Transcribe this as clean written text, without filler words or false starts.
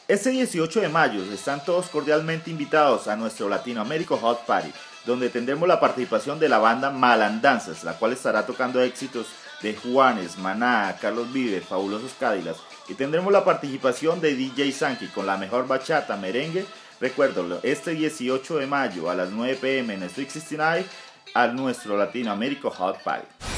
Este 18 de mayo están todos cordialmente invitados a nuestro Latinoamérica Hot Party, donde tendremos la participación de la banda Malandanzas, la cual estará tocando éxitos de Juanes, Maná, Carlos Vive, Fabulosos Cádilas, y tendremos la participación de DJ Sanky con la mejor bachata, merengue. Recuérdalo, este 18 de mayo a las 9 p.m. en Sweet 69 a nuestro Latinoamérica Hot Party.